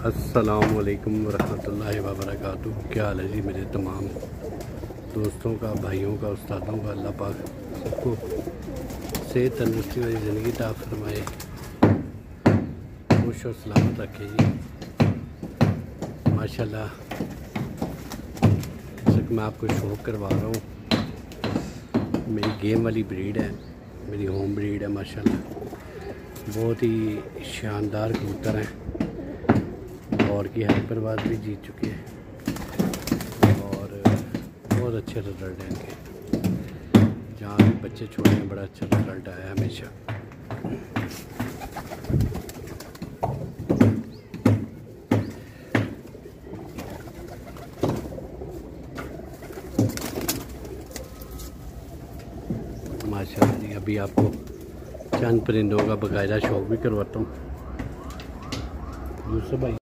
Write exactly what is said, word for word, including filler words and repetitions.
अस्सलामुअलैकुम वरहमतुल्लाहि वबरकातुहू। क्या हाल है जी मेरे तमाम दोस्तों का, भाइयों का, उस्तादों का। अल्लाह पाक सबको सेहत तंदुरुस्ती वाली ज़िंदगी अता फरमाए, खुश और सलामत रखे जी। माशाल्लाह जैसे कि मैं आपको शो करवा रहा हूँ, मेरी गेम वाली ब्रीड है, मेरी होम ब्रीड है। माशाल्लाह बहुत ही शानदार कबूतर हैं और की हैदराबाद भी जीत चुके हैं और बहुत अच्छे रिजल्ट हैं इनके। जहाँ भी बच्चे छोड़े हैं बड़ा अच्छा रिजल्ट आया है हमेशा। माशाल्लाह जी, अभी आपको चंद परिंदों का बाकायदा शौक भी करवाता हूँ। यूसुफ भाई